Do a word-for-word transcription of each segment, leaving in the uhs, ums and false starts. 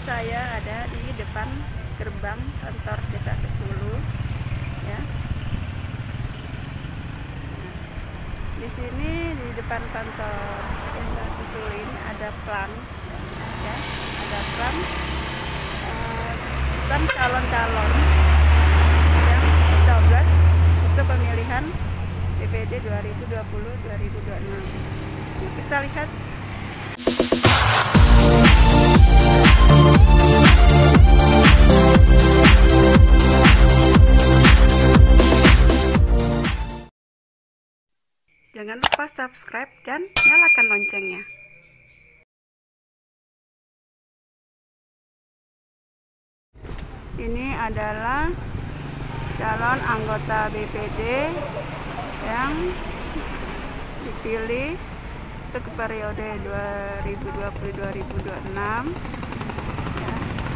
saya ada di depan gerbang kantor Desa Sesulu, ya. Nah, di sini di depan kantor Desa Sesulu ini ada plan, ya, ada plan uh, plan calon-calon yang mencoblos untuk pemilihan D P D dua ribu dua puluh sampai dua ribu dua puluh enam. Yuk kita lihat. Jangan lupa subscribe dan nyalakan loncengnya. Ini adalah calon anggota B P D yang dipilih untuk periode dua ribu dua puluh sampai dua ribu dua puluh enam. Ya.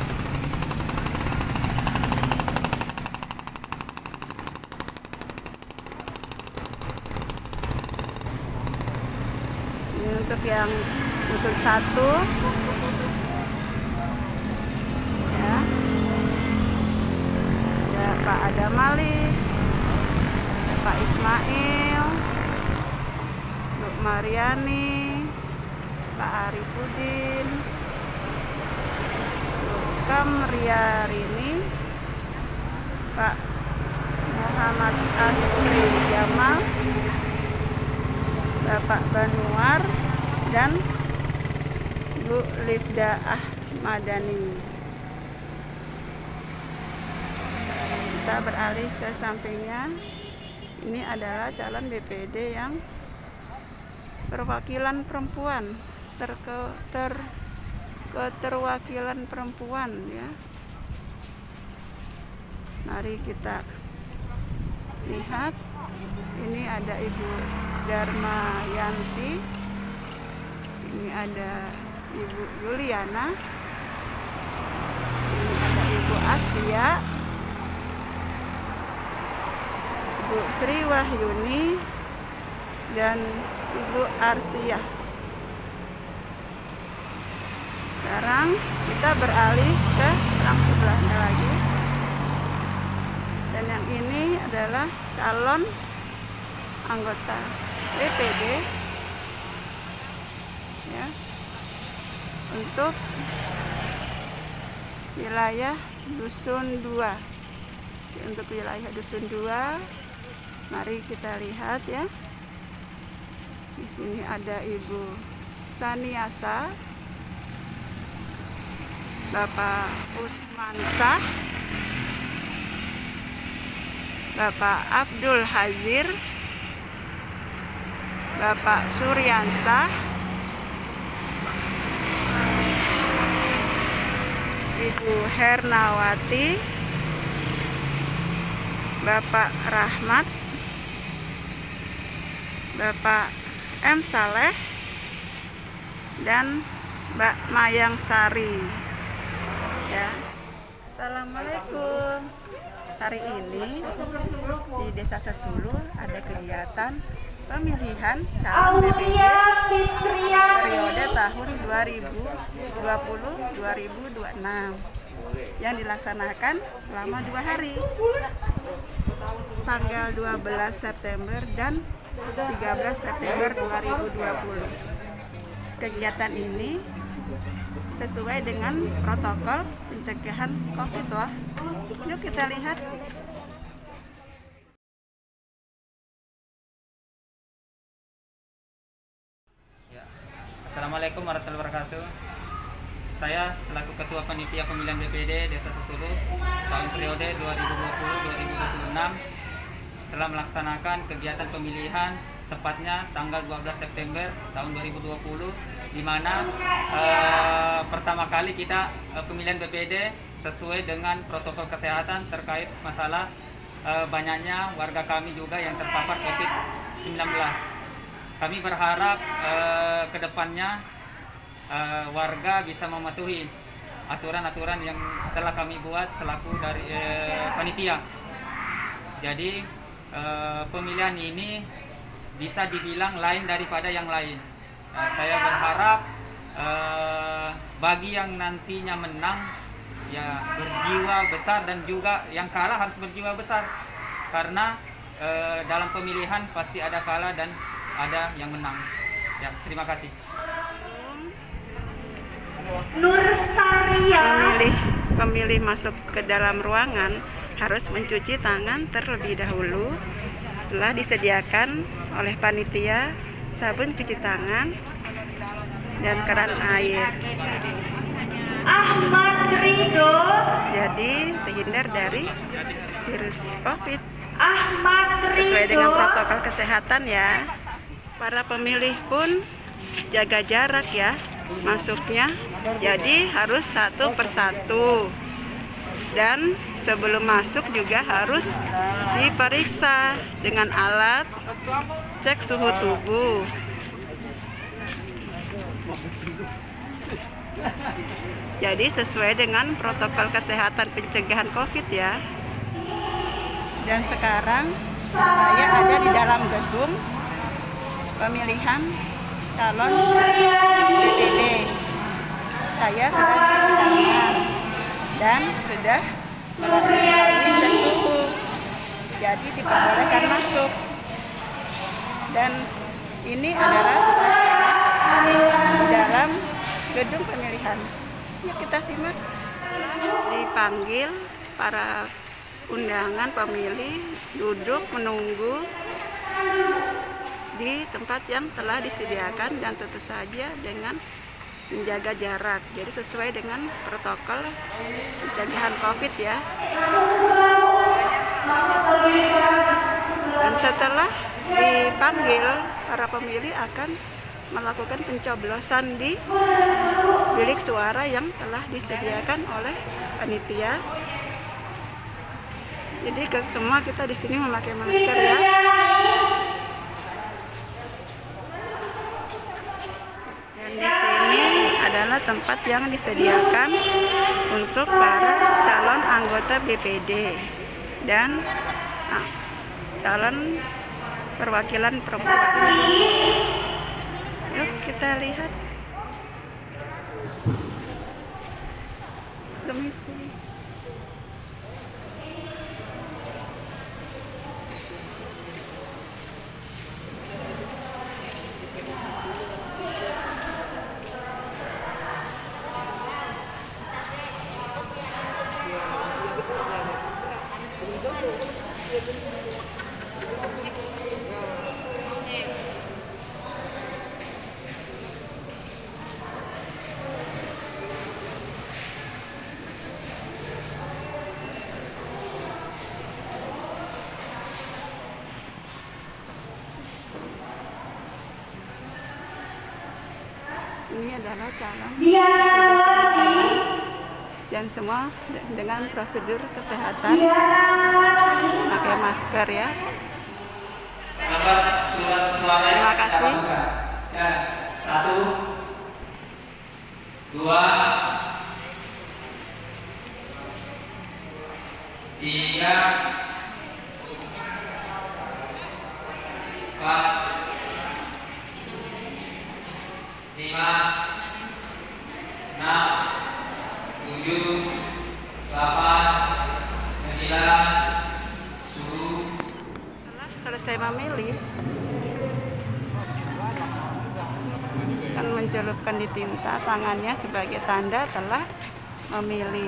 Ini untuk yang unsur satu, ya, ada Pak Adam Malik, Pak Ismail, Bu Mariani, Pak Arifudin, Bu Kamriarini, Pak Muhammad Asri Jamal, Bapak Banuar, dan Bu Lisda Ahmadani. Kita beralih ke sampingnya. Ini adalah calon B P D yang perwakilan perempuan, terke, ter, keterwakilan perempuan, ya. Mari kita lihat. Ini ada Ibu Dharma Yanti, ini ada Ibu Yuliana, ini ada Ibu Astia, Ibu Sri Wahyuni, dan Ibu Arsiah. Sekarang kita beralih ke yang sebelahnya lagi. Dan yang ini adalah calon anggota D P D, ya, untuk wilayah Dusun dua. Untuk wilayah Dusun dua, mari kita lihat, ya. Di sini ada Ibu Saniasa, Bapak Usmansah, Bapak Abdul Hazir, Bapak Suryansah, Ibu Hernawati, Bapak Rahmat, Bapak M. Saleh, dan Mbak Mayang Sari, ya. Assalamualaikum. Hari ini di Desa Sesulu ada kegiatan pemilihan calon D P D periode tahun dua ribu dua puluh sampai dua ribu dua puluh enam yang dilaksanakan selama dua hari, tanggal dua belas September dan tiga belas September dua ribu dua puluh. Kegiatan ini sesuai dengan protokol pencegahan COVID loh. Yuk kita lihat. Ya. Assalamualaikum warahmatullahi wabarakatuh. Saya selaku Ketua Panitia Pemilihan B P D Desa Sesulu tahun periode dua ribu dua puluh sampai dua ribu dua puluh enam telah melaksanakan kegiatan pemilihan tepatnya tanggal dua belas September tahun dua ribu dua puluh, di mana eh, pertama kali kita eh, pemilihan B P D sesuai dengan protokol kesehatan terkait masalah eh, banyaknya warga kami juga yang terpapar COVID sembilan belas. Kami berharap eh, ke depannya eh, warga bisa mematuhi aturan-aturan yang telah kami buat selaku dari eh, panitia. Jadi eh, pemilihan ini bisa dibilang lain daripada yang lain. Eh, saya berharap eh, bagi yang nantinya menang ya berjiwa besar, dan juga yang kalah harus berjiwa besar, karena eh, dalam pemilihan pasti ada kalah dan ada yang menang. Ya, terima kasih. Nur Saria. Pemilih pemilih masuk ke dalam ruangan harus mencuci tangan terlebih dahulu. Telah disediakan oleh panitia sabun cuci tangan dan keran air. Ahmad Ridho. Jadi terhindar dari virus COVID Ahmad sesuai dengan Ridho. protokol kesehatan ya. Para pemilih pun jaga jarak ya masuknya. Jadi harus satu persatu. Dan sebelum masuk juga harus diperiksa dengan alat cek suhu tubuh. Jadi sesuai dengan protokol kesehatan pencegahan COVID ya. Dan sekarang saya ada di dalam gedung pemilihan calon D P D. Saya sudah cuci tangan dan sudah melalui cek suhu, jadi diperbolehkan masuk. Dan ini adalah suasana di dalam gedung pemilihan. Yuk kita simak. Dipanggil para undangan pemilih duduk menunggu di tempat yang telah disediakan, dan tentu saja dengan menjaga jarak. Jadi sesuai dengan protokol pencegahan COVID ya. Dan setelah dipanggil, para pemilih akan melakukan pencoblosan di bilik suara yang telah disediakan oleh panitia. Jadi ke semua kita di sini memakai masker ya. Dan di sini adalah tempat yang disediakan untuk para calon anggota B P D dan nah, calon perwakilan perempuan. Yuk kita lihat. Permisi. Ini adalah calon dan semua dengan prosedur kesehatan, pakai masker ya. Surat suara yang Terima kasih. ya, satu, dua, tiga, empat, lima, enam, tujuh, delapan, sembilan, sepuluh. Setelah selesai memilih, akan mencelupkan di tinta tangannya sebagai tanda telah memilih.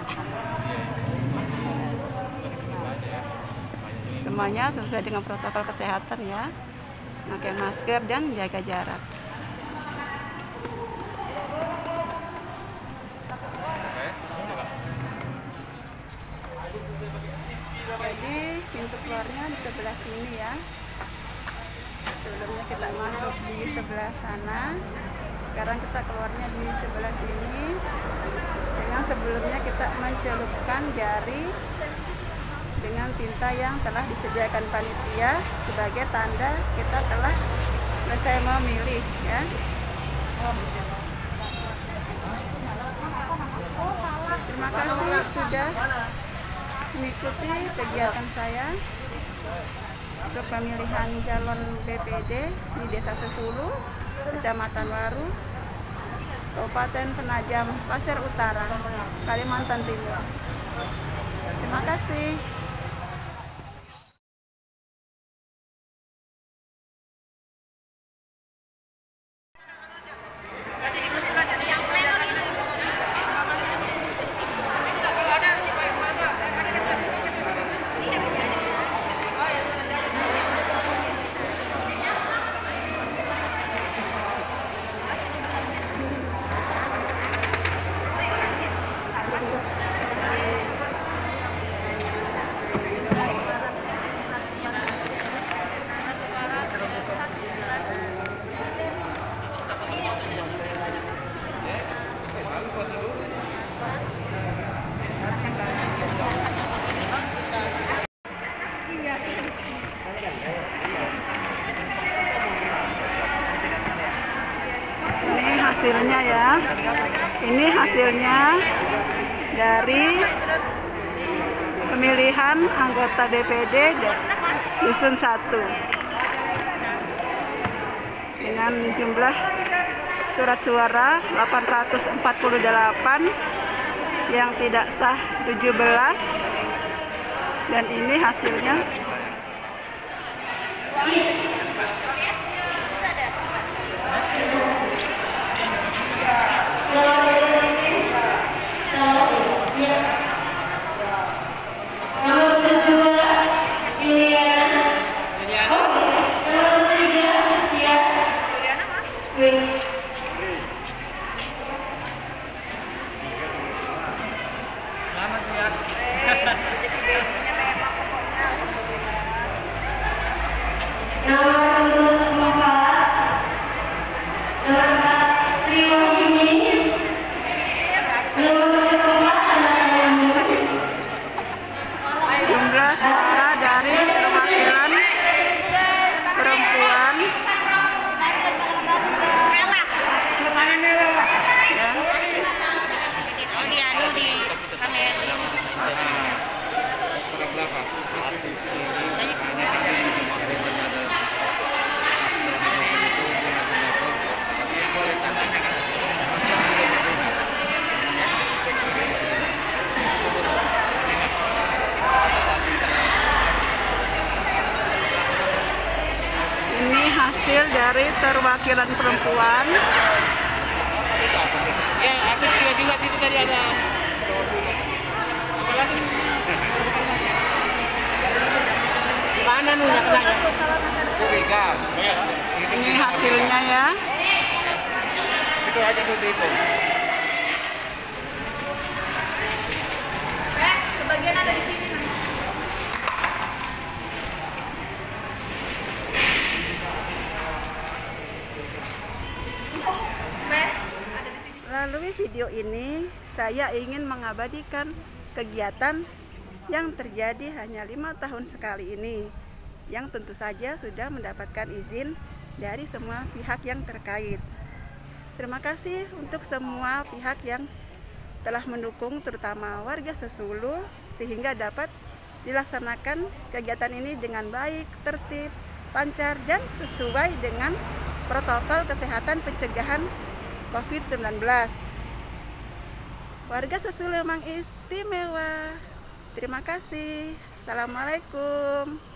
Semuanya sesuai dengan protokol kesehatan ya, pakai masker dan jaga jarak. Jadi pintu keluarnya di sebelah sini ya. Sebelumnya kita masuk di sebelah sana, sekarang kita keluarnya di sebelah sini. Dengan sebelumnya kita mencelupkan jari dengan tinta yang telah disediakan panitia sebagai tanda kita telah selesai memilih ya. Terima kasih sudah mengikuti kegiatan saya untuk pemilihan calon B P D di Desa Sesulu, Kecamatan Waru. Kabupaten Penajam Pasir Utara, Kalimantan Timur. Terima kasih. Ini hasilnya ya. Ini hasilnya dari pemilihan anggota D P D Dusun satu dengan jumlah surat suara delapan ratus empat puluh delapan, yang tidak sah tujuh belas, dan ini hasilnya. Selamat ya. Jumlah suara dari perwakilan perempuan hasil dari perwakilan perempuan. Ya, aku juga juga itu tadi ada. Mana nih yang curiga? Ini hasilnya ya. Itu aja dulu itu. Eh, sebagian ada di sini. Melalui video ini, saya ingin mengabadikan kegiatan yang terjadi hanya lima tahun sekali ini, yang tentu saja sudah mendapatkan izin dari semua pihak yang terkait. Terima kasih untuk semua pihak yang telah mendukung, terutama warga Sesulu, sehingga dapat dilaksanakan kegiatan ini dengan baik, tertib, lancar, dan sesuai dengan protokol kesehatan pencegahan covid sembilan belas. Warga Sesulu memang istimewa. Terima kasih. Assalamualaikum.